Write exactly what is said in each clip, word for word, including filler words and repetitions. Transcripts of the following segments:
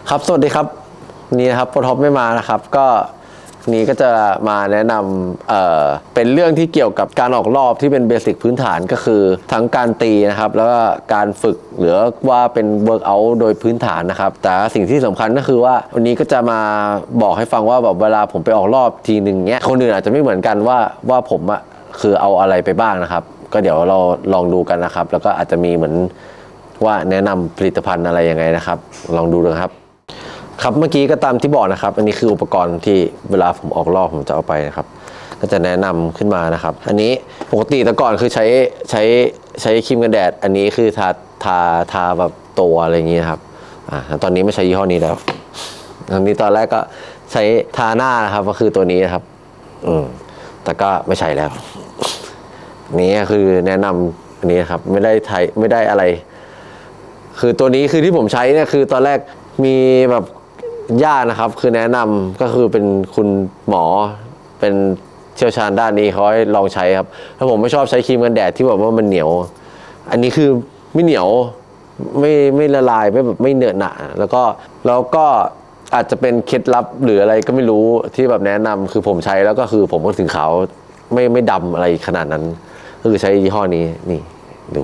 ครับสวัสดีครับนี่นะครับโปรท็อปไม่มานะครับก็นี้ก็จะมาแนะนำเอ่อเป็นเรื่องที่เกี่ยวกับการออกรอบที่เป็นเบสิกพื้นฐานก็คือทั้งการตีนะครับแล้วก็การฝึกหรือว่าเป็นเวิร์กอัลโดยพื้นฐานนะครับแต่สิ่งที่สำคัญก็คือว่าวันนี้ก็จะมาบอกให้ฟังว่าแบบเวลาผมไปออกรอบทีหนึ่งเนี้ยคนอื่นอาจจะไม่เหมือนกันว่าว่าผมอะคือเอาอะไรไปบ้างนะครับก็เดี๋ยวเราลองดูกันนะครับแล้วก็อาจจะมีเหมือนว่าแนะนำผลิตภัณฑ์อะไรยังไงนะครับลองดูดูครับครับเมื่อกี้ก็ตามที่บอกนะครับอันนี้คืออุปกรณ์ที่เวลาผมออกรอบผมจะเอาไปนะครับก็จะแนะนำขึ้นมานะครับอันนี้ปกติแต่ก่อนคือใช้ใช้ใช้ครีมกันแดดอันนี้คือทาทาทาแบบตัวอะไรอย่างนี้ครับอ่าตอนนี้ไม่ใช้ยี่ห้อนี้แล้วอันนี้ตอนแรกก็ใช้ทาหน้านะครับก็คือตัวนี้นะครับอืมแต่ก็ไม่ใช่แล้วนี้คือแนะนำอันนี้ครับไม่ได้ไทยไม่ได้อะไรคือตัวนี้คือที่ผมใช้เนี่ยคือตอนแรกมีแบบญาตินะครับคือแนะนำก็คือเป็นคุณหมอเป็นเชี่ยวชาญด้านนี้เขาให้ลองใช้ครับถ้าผมไม่ชอบใช้ครีมกันแดดที่แบบว่ามันเหนียวอันนี้คือไม่เหนียวไม่ไม่ละลายไม่แบบไม่เหนอะหนะแล้วก็แล้วก็อาจจะเป็นเคล็ดลับหรืออะไรก็ไม่รู้ที่แบบแนะนำคือผมใช้แล้วก็คือผมก็ถึงขาวไม่ไม่ดำอะไรขนาดนั้นก็คือใช้ยี่ห้อนี้นี่ดู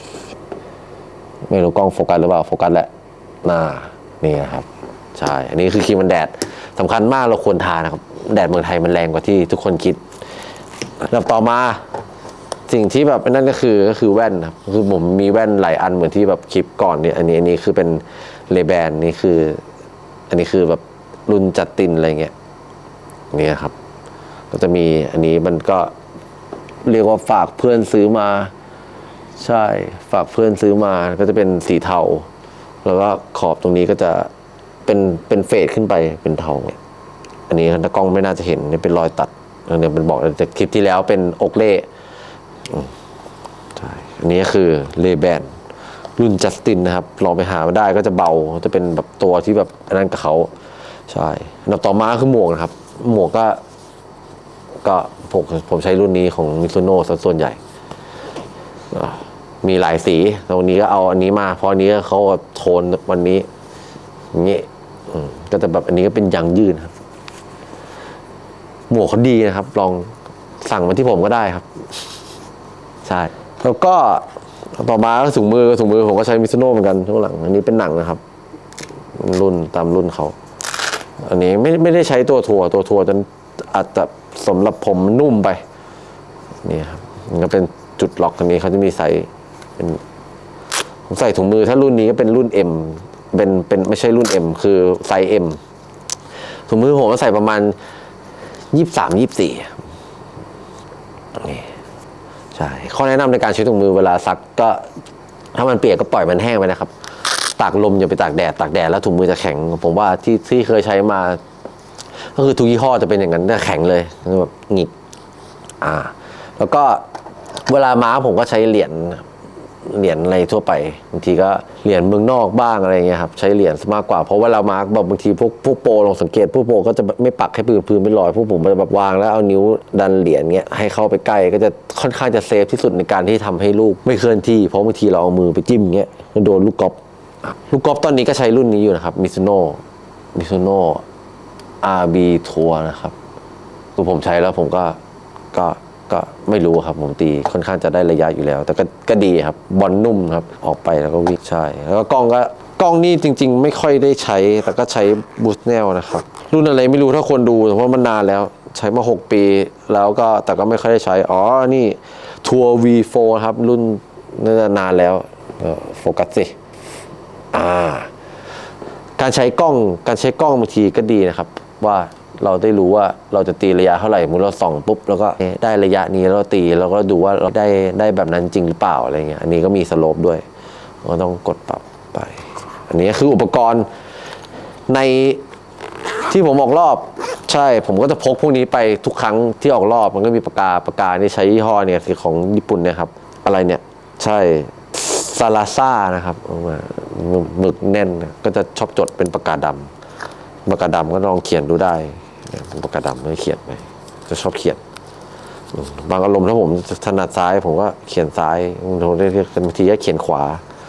ไม่รู้กล้องโฟกัสหรือเปล่าโฟกัสแหละน่านี่นะครับใช่อันนี้คือครีมกันแดดสำคัญมากเราควรทานะครับแดดเมืองไทยมันแรงกว่าที่ทุกคนคิดแล้วต่อมาสิ่งที่แบบนั่นก็คือก็คือแว่นครับคือผมมีแว่นหลายอันเหมือนที่แบบคลิปก่อนเนี่ยอันนี้อันนี้คือเป็นเลแบนนี่คืออันนี้คือแบบรุ่นจัดตินอะไรเงี้ยนี่ครับก็จะมีอันนี้มันก็เรียกว่าฝากเพื่อนซื้อมาใช่ฝากเพื่อนซื้อมาก็จะเป็นสีเทาแล้วก็ขอบตรงนี้ก็จะเป็นเป็นเฟดขึ้นไปเป็นเทาเนี่ยอันนี้ถ้ากล้องไม่น่าจะเห็นนี่เป็นรอยตัดเนี่ยเป็นบอกแต่คลิปที่แล้วเป็นอกเล่ใช่อันนี้คือเลแบนรุ่นจัสตินนะครับลองไปหามาได้ก็จะเบาจะเป็นแบบตัวที่แบบอันนั้นกับเขาใช่อันต่อมาคือหมวกนะครับหมวกก็ก็ผมผมใช้รุ่นนี้ของมิซูโน่ส่วนใหญ่มีหลายสีแต่วันนี้ก็เอาอันนี้มาเพราะอันนี้เขาโทนวันนี้อย่างนี้ก็จะแบบอันนี้ก็เป็นยางยืดครับหมวกเขาดีนะครับลองสั่งมาที่ผมก็ได้ครับใช่แล้วก็ต่อมาก็ถุงมือถุงมือผมก็ใช้มิซูโน่เหมือนกันข้างหลังอันนี้เป็นหนังนะครับรุ่นตามรุ่นเขาอันนี้ไม่ไม่ได้ใช้ตัวถั่วตัวถั่วจนอาจจะสำหรับผมนุ่มไปนี่ครับมันก็เป็นจุดล็อกตรงนี้เขาจะมีใส่เป็นผมใส่ถุงมือถ้ารุ่นนี้ก็เป็นรุ่น M เป็นเป็นไม่ใช่รุ่น M คือไซส์ M ถุงมือผมก็ใส่ประมาณยี่สิบสามยี่สิบสี่นี่ใช่ข้อแนะนำในการใช้ถุงมือเวลาซักก็ถ้ามันเปียกก็ปล่อยมันแห้งไปนะครับตากลมอย่าไปตากแดดตากแดดแล้วถุงมือจะแข็งผมว่าที่ที่เคยใช้มาก็คือทุกยี่ห้อจะเป็นอย่างนั้นจะแข็งเลยแบบหงิกอ่าแล้วก็เวลาม้าผมก็ใช้เหรียญเหรียญอะไรทั่วไปบางทีก็เหรียญเมืองนอกบ้างอะไรเงี้ยครับใช้เหรียญมากกว่าเพราะเวลามาร์กแบบบางทีพวกพวกโปรลองสังเกตพวกโปรก็จะไม่ปักให้พื้นพื้นไม่ลอยพวกผมแบบวางแล้วเอานิ้วดันเหรียญเงี้ยให้เข้าไปใกล้ก็จะค่อนข้างจะเซฟที่สุดในการที่ทำให้ลูกไม่เคลื่อนที่เพราะบางทีเราเอามือไปจิ้มเงี้ยโดนลูกกอล์ฟลูกกอล์ฟตอนนี้ก็ใช้รุ่นนี้อยู่นะครับมิซูโน่มิซูโน่ อาร์ บี Tour นะครับคือผมใช้แล้วผมก็ก็ก็ไม่รู้ครับผมตีค่อนข้างจะได้ระยะอยู่แล้วแต่ก็ก็ดีครับบอลนุ่มครับออกไปแล้วก็วิ่งใช่แล้วก็กล้องก็กล้องนี่จริงๆไม่ค่อยได้ใช้แต่ก็ใช้บูสเนลนะครับรุ่นอะไรไม่รู้ถ้าคนดูเพราะมันนานแล้วใช้มาหกปีแล้วก็แต่ก็ไม่ค่อยได้ใช้อ๋อนี่ Tour วี โฟร์ ครับรุ่นน่าจะนานแล้วโฟกัสสิอ่าการใช้กล้องการใช้กล้องบางทีก็ดีนะครับว่าเราได้รู้ว่าเราจะตีระยะเท่าไหร่เมื่อเราส่องปุ๊บแล้วก็ได้ระยะนี้เราตีแล้วก็ดูว่าเราได้ได้แบบนั้นจริงหรือเปล่าอะไรเงี้ยอันนี้ก็มีสโลปด้วยก็ต้องกดปรับไปอันนี้คืออุปกรณ์ในที่ผมออกรอบใช่ผมก็จะพกพวกนี้ไปทุกครั้งที่ออกรอบมันก็มีปากกาปากกานี่ใช้ยี่ห้อเนี่ยคือของญี่ปุ่นเนี่ยครับอะไรเนี่ยใช่ซาลาซ่านะครับหมึกแน่นก็จะชอบจดเป็นปากกาดำปากกาดำก็ลองเขียนดูได้ปากกาดำไม่เขียนไปจะชอบเขียนบางอารมณ์ถ้าผมถนัดซ้ายผมก็เขียนซ้ายบางทีก็เขียนขวา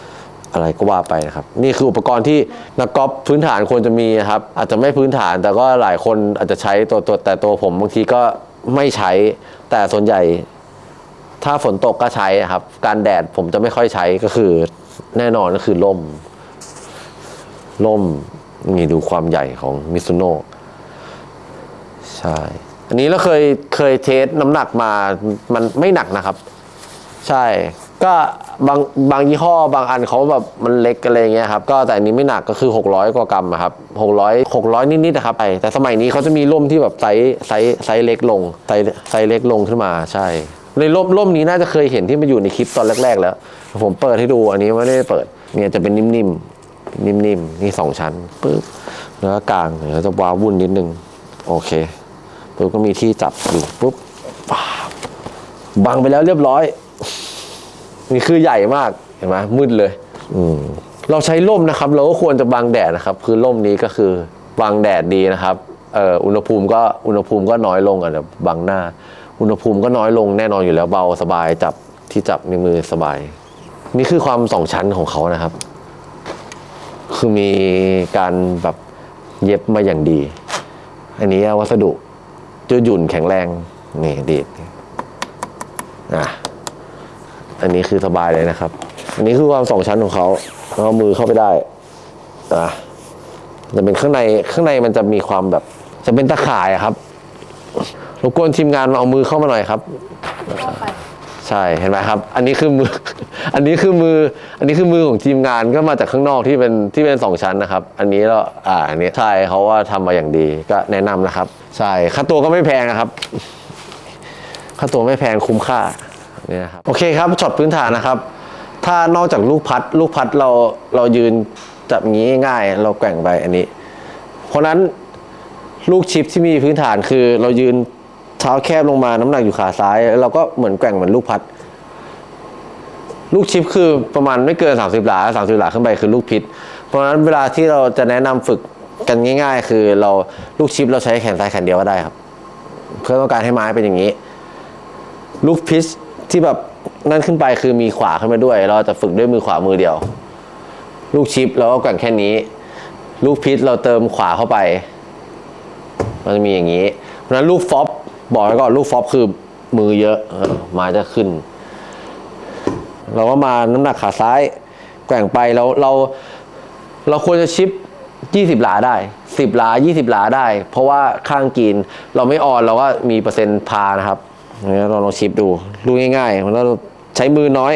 อะไรก็ว่าไปนะครับนี่คืออุปกรณ์ที่นักกอล์ฟพื้นฐานควรจะมีนะครับอาจจะไม่พื้นฐานแต่ก็หลายคนอาจจะใช้ตัวตัวแต่ตัวผมบางทีก็ไม่ใช้แต่ส่วนใหญ่ถ้าฝนตกก็ใช้ครับการแดดผมจะไม่ค่อยใช้ก็คือแน่นอนก็คือล่มล่มนี่ดูความใหญ่ของมิซุโน่ใช่อันนี้เราเคยเคยเทสน้ำหนักมามันไม่หนักนะครับใช่ก็บางบางยี่ห้อบางอันเขาแบบมันเล็กอะไรเงี้ยครับก็แต่อันนี้ไม่หนักก็คือหกร้อยกว่ากรัมครับหกร้อย หกร้อยนิดๆนะครับแต่สมัยนี้เขาจะมีร่มที่แบบไซส์ไซส์ไซส์เล็กลงไซส์ไซส์เล็กลงขึ้นมาใช่ในร่มร่มนี้น่าจะเคยเห็นที่มันอยู่ในคลิปตอนแรกๆแล้วผมเปิดให้ดูอันนี้ไม่ได้เปิดเนี่ยจะเป็นนิ่มๆนิ่มๆนี่สองชั้นปึ๊บแล้วก็กลางเดี๋ยวจะวาวุ่นนิดนึงโอเคปุ๊บก็มีที่จับอยู่ปุ๊บบังไปแล้วเรียบร้อยนี่คือใหญ่มากเห็นไหมมืดเลยอืมเราใช้ร่มนะครับเราก็ควรจะบังแดดนะครับคือร่มนี้ก็คือบังแดดดีนะครับเอ่ออุณหภูมิก็อุณหภูมิก็น้อยลงอ่ะแบบบังหน้าอุณหภูมิก็น้อยลงแน่นอนอยู่แล้วเบาสบายจับที่จับในมือสบายนี่คือความสองชั้นของเขานะครับคือมีการแบบเย็บมาอย่างดีอันนี้วัสดุยืดหยุ่นแข็งแรงนี่ดีอ่ะอันนี้คือสบายเลยนะครับอันนี้คือความสองชั้นของเขาเอามือเข้าไปได้อ่ะจะเป็นข้างในข้างในมันจะมีความแบบจะเป็นตะข่ายครับรบกวนทีมงานเอามือเข้ามาหน่อยครับใช่เห็นไหมครับอันนี้คือมืออันนี้คือมืออันนี้คือมือของทีมงานก็มาจากข้างนอกที่เป็นที่เป็นสองชั้นนะครับอันนี้เราอ่าอันนี้ใช่เขาว่าทำมาอย่างดีก็แนะนำนะครับใช่ค่าตัวก็ไม่แพงนะครับค่าตัวไม่แพงคุ้มค่านี่นะครับโอเคครับช็อตพื้นฐานนะครับถ้านอกจากลูกพัดลูกพัดเราเรายืนจับงี้ง่ายเราแกว่งไปอันนี้เพราะนั้นลูกชิปที่มีพื้นฐานคือเรายืนเท้าแคบลงมาน้ำหนักอยู่ขาซ้ายแล้วเราก็เหมือนแกว่งเหมือนลูกพัดลูกชิปคือประมาณไม่เกินสามสิบหลาสามสิบหลาขึ้นไปคือลูกพิษเพราะฉะนั้นเวลาที่เราจะแนะนำฝึกกันง่ายๆคือเราลูกชิปเราใช้แขนซ้ายแขนเดียวก็ได้ครับเพื่อต้องการให้ไม้เป็นอย่างนี้ลูกพิชที่แบบนั่นขึ้นไปคือมีขวาขึ้นมาด้วยเราจะฝึกด้วยมือขวามือเดียวลูกชิปเราก็แกว่งแค่นี้ลูกพิชเราเติมขวาเข้าไปมันจะมีอย่างนี้เพราะฉะนั้นลูกฟอปบอกไว้ก่อนลูกฟอปคือมือเยอะไม้จะขึ้นเราก็มาน้ำหนักขาซ้ายแกว่งไปแล้วเราเราควรจะชิปยี่สิบหลาได้สิบหลายี่สิบหลาได้เพราะว่าข้างกินเราไม่ออนเราก็มีเปอร์เซ็นต์พานะครับนี่เราลองชิปดูดูง่ายๆเราใช้มือน้อย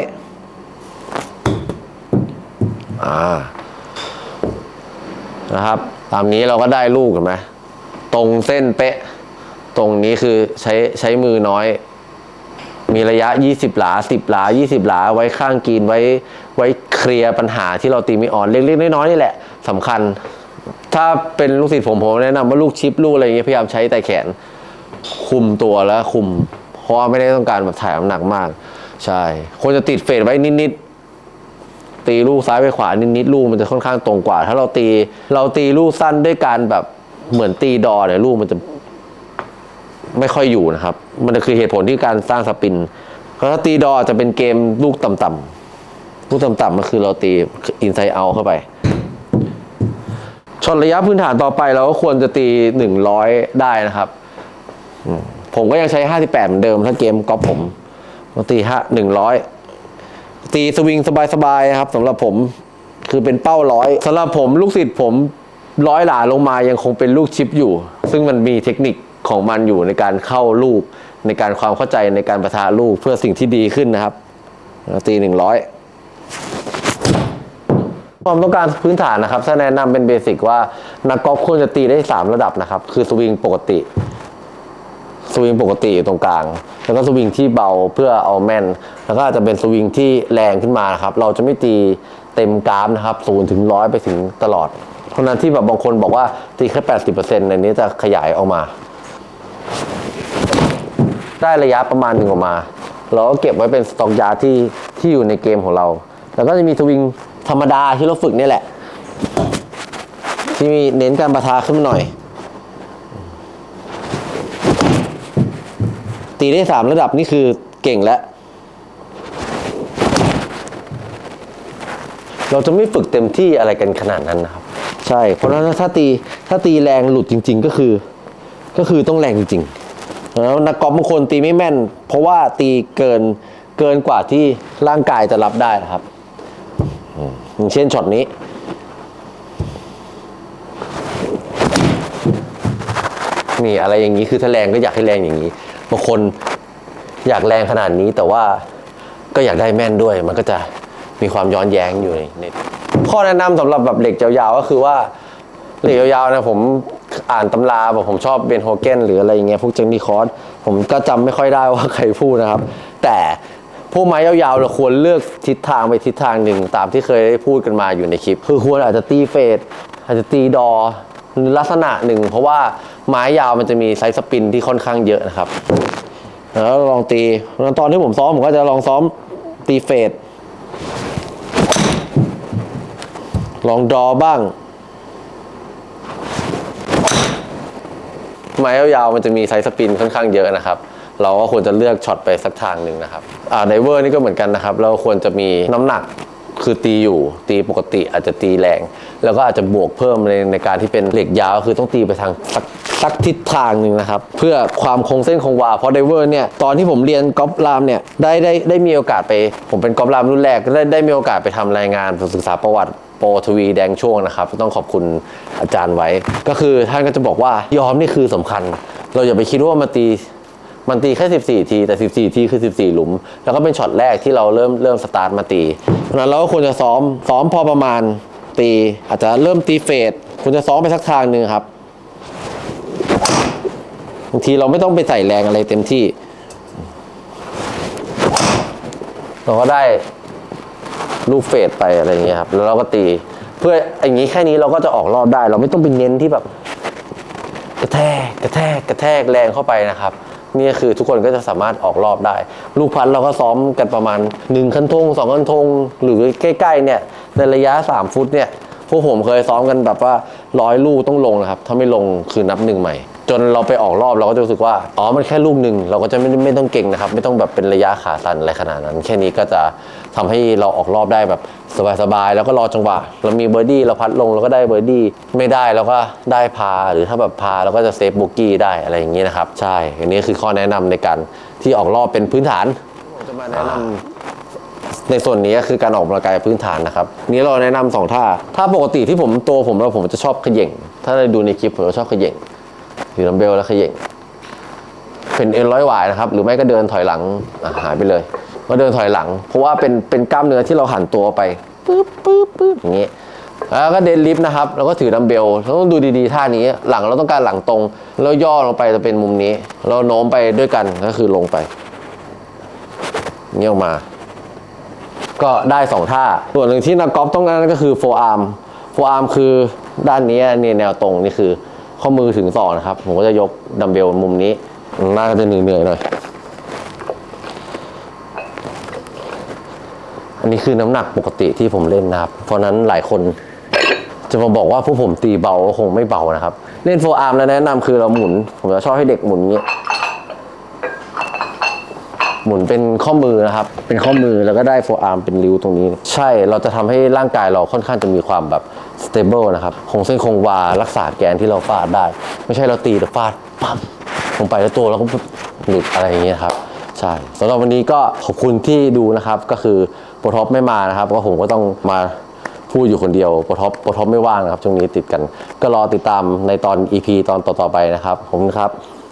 อ่านะครับตามนี้เราก็ได้ลูกเห็นไหมตรงเส้นเป๊ะตรงนี้คือใช้ใช้มือน้อยมีระยะยี่สิบหลาสิบหลายี่สิบหลาไว้ข้างกินไว้ไว้เคลียร์ปัญหาที่เราตีไม่ออนเล็กๆน้อยๆนี่แหละสำคัญถ้าเป็นลูกศิษย์ผมผมแนะนำว่าลูกชิปลูกอะไรอย่างเงี้ยพยายามใช้แต่แขนคุมตัวแล้วคุมเพราะว่าไม่ได้ต้องการแบบถ่ายน้ำหนักมากใช่ควรจะติดเฟดไว้นิดๆตีลูกซ้ายไปขวานิดๆลูกมันจะค่อนข้างตรงกว่าถ้าเราตีเราตีลูกสั้นด้วยการแบบเหมือนตีดอเนี่ยลูกมันจะไม่ค่อยอยู่นะครับมันจะคือเหตุผลที่การสร้างสปินเพราะถ้าตีดอจะเป็นเกมลูกต่ำๆลูกต่ำๆก็คือเราตีอินไซด์เอาเข้าไปช็อตระยะพื้นฐานต่อไปเราก็ควรจะตีหนึ่งร้อยได้นะครับผมก็ยังใช้ห้าสิบแปดเหมือนเดิมถ้าเกมกอล์ฟผมมาตีห้าหนึ่งร้อยตีสวิงสบายๆนะครับสำหรับผมคือเป็นเป้าร้อยสำหรับผมลูกศิษย์ผมร้อยหลาลงมายังคงเป็นลูกชิปอยู่ซึ่งมันมีเทคนิคของมันอยู่ในการเข้าลูกในการความเข้าใจในการประทะลูกเพื่อสิ่งที่ดีขึ้นนะครับตีหนึ่งร้อยความต้องการพื้นฐานนะครับถ้าแนะนำเป็นเบสิกว่านักกอล์ฟควรจะตีได้สามระดับนะครับคือสวิงปกติสวิงปกติอยู่ตรงกลางแล้วก็สวิงที่เบาเพื่อเอาแม่นแล้วก็อาจจะเป็นสวิงที่แรงขึ้นมานะครับเราจะไม่ตีเต็มกราฟนะครับศูนย์ถึงร้อยไปถึงตลอดเพราะนั้นที่แบบบางคนบอกว่าตีแค่แปดสิบเปอร์เซ็นต์ในนี้จะขยายออกมาได้ระยะประมาณหนึ่งออกมาเราก็เก็บไว้เป็นสต็อกยาที่ที่อยู่ในเกมของเราแล้วก็จะมีสวิงธรรมดาที่เราฝึกนี่แหละที่มีเน้นการปะทะขึ้นมาหน่อยตีได้สามระดับนี่คือเก่งแล้วเราจะไม่ฝึกเต็มที่อะไรกันขนาดนั้นนะครับใช่เพราะฉะนั้นถ้าตีถ้าตีแรงหลุดจริงๆก็คือก็คือต้องแรงจริงๆแล้วนักกอล์ฟบางคนตีไม่แม่นเพราะว่าตีเกินเกินกว่าที่ร่างกายจะรับได้นะครับอย่างเช่นช็อตนี้นี่อะไรอย่างนี้คือถ้าแรงก็อยากให้แรงอย่างนี้บางคนอยากแรงขนาดนี้แต่ว่าก็อยากได้แม่นด้วยมันก็จะมีความย้อนแย้งอยู่ในข้อแนะนำสำหรับแบบเหล็กยาวๆก็คือว่าเหล็กยาวๆนะผมอ่านตำราแบบผมชอบเบนโฮเกนหรืออะไรอย่างเงี้ยพวกเจนนี่คอร์สผมก็จำไม่ค่อยได้ว่าใครพูดนะครับแต่พวกไม้ยาวๆเราควรเลือกทิศทางไปทิศทางหนึ่งตามที่เคยได้พูดกันมาอยู่ในคลิปคือควรอาจจะตีเฟดอาจจะตีดอลักษณะหนึ่งเพราะว่าไม้ยาวมันจะมีไซส์สปินที่ค่อนข้างเยอะนะครับแล้วลองตีตอนที่ผมซ้อมผมก็จะลองซ้อมตีเฟดลองดอบ้างไม้ยาวๆมันจะมีไซส์สปินค่อนข้างเยอะนะครับเราก็ควรจะเลือกช็อตไปสักทางหนึ่งนะครับอ่าไดเวอร์นี่ก็เหมือนกันนะครับเราควรจะมีน้ำหนักคือตีอยู่ตีปกติอาจจะตีแรงแล้วก็อาจจะบวกเพิ่มในในการที่เป็นเหล็กยาวคือต้องตีไปทางสักสักทิศทางหนึ่งนะครับเพื่อความคงเส้นคงวาเพราะไดเวอร์เนี่ยตอนที่ผมเรียนกอล์ฟรามเนี่ยได้ได้ได้มีโอกาสไปผมเป็นกอล์ฟรามรุ่นแรกได้ได้มีโอกาสไปทำรายงานศึกษาประวัติโปรทวีแดงช่วงนะครับต้องขอบคุณอาจารย์ไว้ก็คือท่านก็จะบอกว่ายอมนี่คือสำคัญเราอย่าไปคิดว่ามาตีมันตีแค่สิบสี่ทีแต่สิบสี่ทีคือสิบสี่หลุมแล้วก็เป็นช็อตแรกที่เราเริ่มเริ่มสตาร์ทมาตีเพราะนั้นเราก็ควรจะซ้อมซ้อมพอประมาณตีอาจจะเริ่มตีเฟดควรจะซ้อมไปสักทางหนึ่งครับบางทีเราไม่ต้องไปใส่แรงอะไรเต็มที่เราก็ได้ลูกเฟดไปอะไรอย่างเงี้ยครับแล้วเราก็ตีเพื่ออย่างนี้แค่นี้เราก็จะออกรอบได้เราไม่ต้องไปเน้นที่แบบกระแทกกระแทกกระแทกแรงเข้าไปนะครับนี่คือทุกคนก็จะสามารถออกรอบได้ลูกพัดเราก็ซ้อมกันประมาณหนึ่งคันธงสองคันธงหรือใกล้ๆเนี่ยในระยะสามฟุตเนี่ยพวกผมเคยซ้อมกันแบบว่าร้อยลูกต้องลงนะครับถ้าไม่ลงคือนับหนึ่งใหม่จนเราไปออกรอบเราก็จะรู้สึกว่าอ๋อมันแค่ลูกหนึ่งเราก็จะไม่ไม่ต้องเก่งนะครับไม่ต้องแบบเป็นระยะขาสั่นอะไรขนาดนั้นแค่นี้ก็จะทำให้เราออกรอบได้แบบสบายๆแล้วก็รอจังหวะเรามีเบอร์ดี้เราพัดลงเราก็ได้เบอร์ดี้ไม่ได้เราก็ได้พาหรือถ้าแบบพาเราก็จะเซฟโบกี้ได้อะไรอย่างนี้นะครับใช่อันนี้คือข้อแนะนำในการที่ออกรอบเป็นพื้นฐานผมจะมาแนะนำในส่วนนี้คือการออกกำลังกายพื้นฐานนะครับนี้เราแนะนำสองท่าถ้าปกติที่ผมตัวผมแล้วผมจะชอบเขย่งถ้าได้ดูในคลิปผมจะชอบเขย่งถือดัมเบลแล้วเขย่งเป็นเอ็นร้อยหวายนะครับหรือไม่ก็เดินถอยหลังหายไปเลยก็เดินถอยหลังเพราะว่าเป็นเป็นกล้ามเนื้อที่เราหันตัวไปปึ๊บปึ๊บปึ๊บอย่างนี้แล้วก็เดนลิฟต์นะครับแล้วก็ถือดัมเบลเราต้องดูดีๆท่านี้หลังเราต้องการหลังตรงแล้วย่อลงไปจะเป็นมุมนี้เราโน้มไปด้วยกันก็คือลงไปเงี้ยออกมาก็ได้สองท่าส่วนหนึ่งที่นักกอล์ฟต้องการก็คือโฟอาร์มโฟอาร์มคือด้านนี้เนี่ยแนวตรงนี่คือข้อมือถึงศอกนะครับผมก็จะยกดัมเบลมุมนี้หน้าก็จะเหนื่อยๆหน่อยอันนี้คือน้ำหนักปกติที่ผมเล่นนะครับเพราะนั้นหลายคนจะมาบอกว่าพวกผมตีเบาคงไม่เบานะครับเล่นโฟอาร์มแล้วแนะนำคือเราหมุนผมจะชอบให้เด็กหมุนอย่างนี้หมุนเป็นข้อมือนะครับเป็นข้อมือแล้วก็ได้โฟอาร์มเป็นริ้วตรงนี้ใช่เราจะทำให้ร่างกายเราค่อนข้างจะมีความแบบสเตเบิลนะครับคงเส้นคงวารักษาแกนที่เราฟาดได้ไม่ใช่เราตีแต่ฟาดปั๊บลงไปแล้วตัวเราก็หลุดอะไรอย่างเงี้ยครับใช่สำหรับวันนี้ก็ขอบคุณที่ดูนะครับก็คือโปรท็อปไม่มานะครับก็ผมก็ต้องมาพูดอยู่คนเดียวโปรท็อปโปรท็อปไม่ว่างนะครับช่วงนี้ติดกันก็รอติดตามในตอน อี พี ตอนต่อๆไปนะครับขอบคุณครับ